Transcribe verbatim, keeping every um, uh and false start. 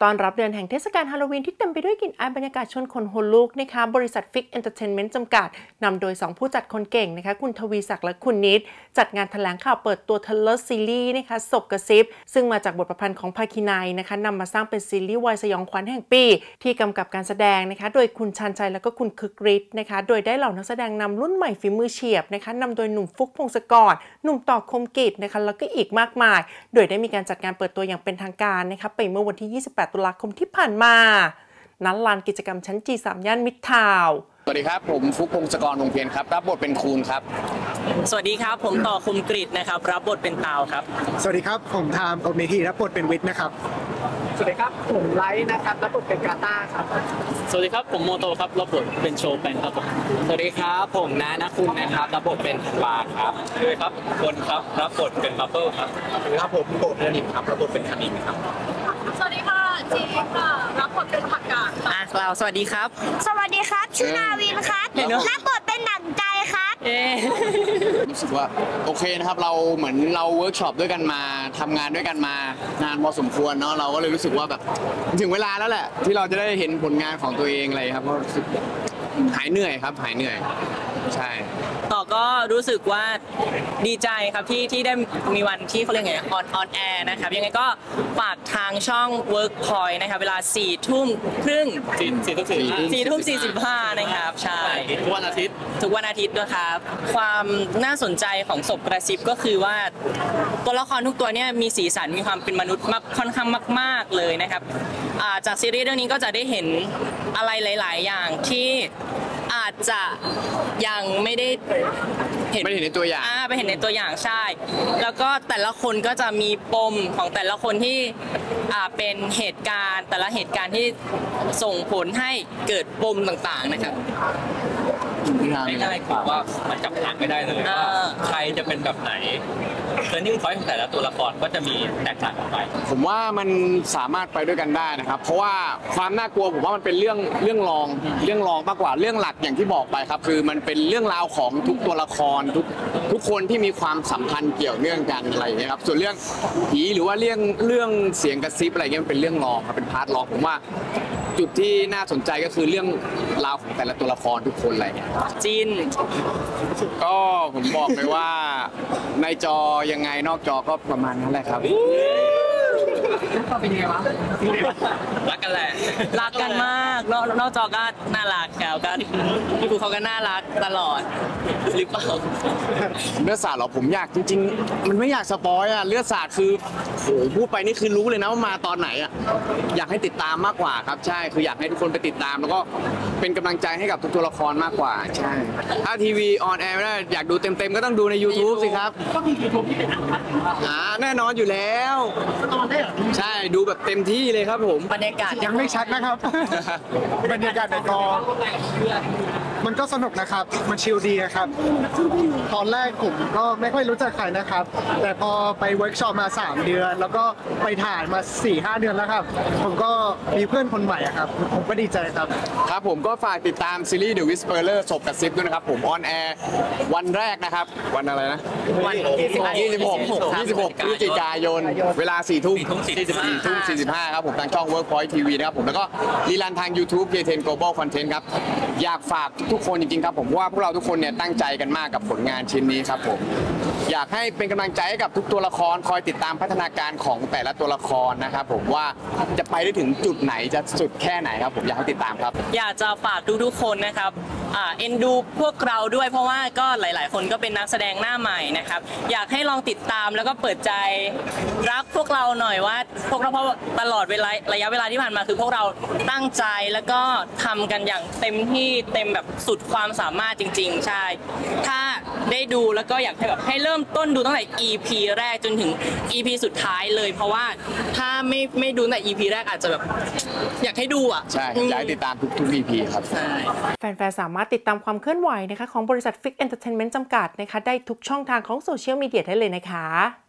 ต้อนรับเดือนแห่งเทศกาลฮาโลวีนที่เต็มไปด้วยกลิ่นอายบรรยากาศชวนขนหัวลุกนะคะบริษัทฟิกเอนเตอร์เทนเมนต์จำกัดนำโดยสองผู้จัดคนเก่งนะคะคุณทวีศักดิ์และคุณนิดจัดงานแถลงข่าวเปิดตัวเทเลอร์ซีรีส์นะคะศพกระซิบซึ่งมาจากบทประพันธ์ของภาคินัยนะคะนำมาสร้างเป็นซีรีส์วายสยองขวัญแห่งปีที่กำกับการแสดงนะคะโดยคุณชันชัยและก็คุณคึกฤทธิ์นะคะโดยได้เหล่านักแสดงนำรุ่นใหม่ฝีมือเฉียบนะคะนำโดยหนุ่มฟุกพงศกรหนุ่มต่อคมกิจนะคะแล้วก็อีกมากมายโดยได้มีการจัดงานเปิดตัวอย่างเป็นทางการนะคะไปเมื่อวันที่ยี่สิบแปดตุลาคมที่ผ่านมาณ ลานกิจกรรมชั้น จี สาม ย่านมิตรทาวน์สวัสดีครับผมฟุกพงศกรวงเพียรครับรับบทเป็นคูณครับสวัสดีครับผมต่อคมกฤษนะครับรับบทเป็นตาวครับสวัสดีครับผมทามโอเมธีรับบทเป็นวิทย์นะครับสวัสดีครับผมไลท์นะครับรับบทเป็นกาตาครับสวัสดีครับผมโมโตครับรับบทเป็นโชแปนครับผมสวัสดีครับผมนานะคุณนะครับรับบทเป็นบาครับสวัสดีครับคนครับรับบทเป็นบับเบิ้ลครับสวัสดีครับผมโกดเรนิมครับรับบทเป็นคณินครับสวัสดีค่ะจีค่ะรับบทเป็นผักกาดอ่ะเราสวัสดีครับสวัสดีครับชื่อนาวินครับรับบทเป็นหนังใจครับรู้สึกว่าโอเคนะครับเราเหมือนเราเวิร์กช็อปด้วยกันมาทำงานด้วยกันมานานพอสมควรเนาะเราก็เลยรู้สึกว่าแบบถึงเวลาแล้วแหละที่เราจะได้เห็นผลงานของตัวเองอะไรครับก็รู้สึกหายเหนื่อยครับหายเหนื่อยใช่ต่อก็รู้สึกว่าดีใจครับที่ที่ได้มีวันที่เขาเรียกไงออนออนแอร์นะครับยังไงก็ฝากทางช่อง Workpoint นะครับเวลาสี่ทุ่มครึ่งสี่ทุ่มสี่ทุ่มสี่สิบห้านะครับใช่ทุกวันอาทิตย์ทุกวันอาทิตย์ด้วยครับความน่าสนใจของศพกระซิบก็คือว่าตัวละครทุกตัวเนี่ยมีสีสันมีความเป็นมนุษย์มากค่อนข้างมากๆเลยนะครับจากซีรีส์เรื่องนี้ก็จะได้เห็นอะไรหลายๆอย่างที่อาจจะยังไม่ได้เห็นไม่เห็นในตัวอย่างอ่าไปเห็นในตัวอย่างใช่แล้วก็แต่ละคนก็จะมีปมของแต่ละคนที่อ่าเป็นเหตุการณ์แต่ละเหตุการณ์ที่ส่งผลให้เกิดปมต่างๆนะครับง่ายๆคือว่ามันจับทางไม่ได้เลยว่าใครจะเป็นแบบไหนเทอร์นิ่งพอยต์ของแต่ละตัวละครก็จะมีแตกต่างกันไปผมว่ามันสามารถไปด้วยกันได้นะครับเพราะว่าความน่ากลัวผมว่ามันเป็นเรื่องเรื่องรองเรื่องรองมากกว่าเรื่องหลักอย่างที่บอกไปครับคือมันเป็นเรื่องราวของทุกตัวละครทุกทุกคนที่มีความสัมพันธ์เกี่ยวเนื่องกันอะไรอย่างเงี้ยครับส่วนเรื่องผีหรือว่าเรื่องเรื่องเสียงกระซิบอะไรเงี้ยมันเป็นเรื่องรองครับเป็นพาร์ทรองผมว่าจุดที่น่าสนใจก็คือเรื่องราวของแต่ละตัวละครทุกคนอะไรเงี้ยจีนก็ผมบอกเลยว่าในจอยังไงนอกจอก็ประมาณนั้นแหละครับเป็นยังไงวะรักกันแหละรักกันมากนอกนอกจอก็น่ารักแล้วก็พี่ครูเขาก็น่ารักตลอดหรือเปล่าเลือดสาดหรอผมอยากจริงๆมันไม่อยากสปอยอ่ะเลือดสาดคือโหพูดไปนี่คือรู้เลยนะว่ามาตอนไหนอ่ะอยากให้ติดตามมากกว่าครับใช่คืออยากให้ทุกคนไปติดตามแล้วก็เป็นกำลังใจให้กับทุกตัวละครมากกว่าใช่ถ้าทีวีออนแอร์ไม่ได้อยากดูเต็มๆก็ต้องดูใน YouTube สิครับก็มี YouTube ที่เป็นอันคัทอ่าแน่นอนอยู่แล้วตอนได้เหรอใช่ดูแบบเต็มที่เลยครับผมบรรยากาศยังไม่ชัดนะครับบรรยากาศในกองมันก็สนุกนะครับมันชิลดีนะครับตอนแรกผมก็ไม่ค่อยรู้จักใครนะครับแต่พอไปเวิร์กช็อปมาสามเดือนแล้วก็ไปถ่ายมา สี่ห้า เดือนแล้วครับผมก็มีเพื่อนคนใหม่ครับผมก็ดีใจครับครับผมก็ฝากติดตามซีรีส์ The Whisperer ศพกระซิบด้วยนะครับผมออนแอร์วันแรกนะครับวันอะไรนะวันยี่สิบหก ยี่สิบหก ยี่สิบหกพฤศจิกายนเวลา สี่ทุ่ม สี่ทุ่ม สี่สิบห้าครับผมทางช่อง Workpoint ที วี นะครับผมแล้วก็รีลันทาง YouTube เจ เท็น Global Content ครับอยากฝากทุกคนจริงๆครับผมว่าพวกเราทุกคนเนี่ยตั้งใจกันมากกับผลงานชิ้นนี้ครับผมอยากให้เป็นกำลังใจให้กับทุกตัวละครคอยติดตามพัฒนาการของแต่ละตัวละครนะครับผมว่าจะไปได้ถึงจุดไหนจะสุดแค่ไหนครับผมอยากให้ติดตามครับอยากจะฝากทุกๆคนนะครับอ่าเอ็นดูพวกเราด้วยเพราะว่าก็หลายๆคนก็เป็นนักแสดงหน้าใหม่นะครับอยากให้ลองติดตามแล้วก็เปิดใจรักพวกเราหน่อยว่าพวกเราเพราะตลอดเวลาระยะเวลาที่ผ่านมาคือพวกเราตั้งใจแล้วก็ทำกันอย่างเต็มที่เต็มแบบสุดความสามารถจริงๆใช่ถ้าได้ดูแล้วก็อยากให้แบบให้เริ่มต้นดูตั้งแต่ อี พี แรกจนถึง อี พี สุดท้ายเลยเพราะว่าถ้าไม่ไม่ดูตั้งแต่ อี พี แรกอาจจะแบบอยากให้ดูอ่ะใช่อยากให้ติดตามทุกๆ อี พี ครับใช่แฟนๆสามารถติดตามความเคลื่อนไหวนะคะของบริษัทฟิกเอนเตอร์เทนเมนต์จำกัดนะคะได้ทุกช่องทางของโซเชียลมีเดียได้เลยนะคะ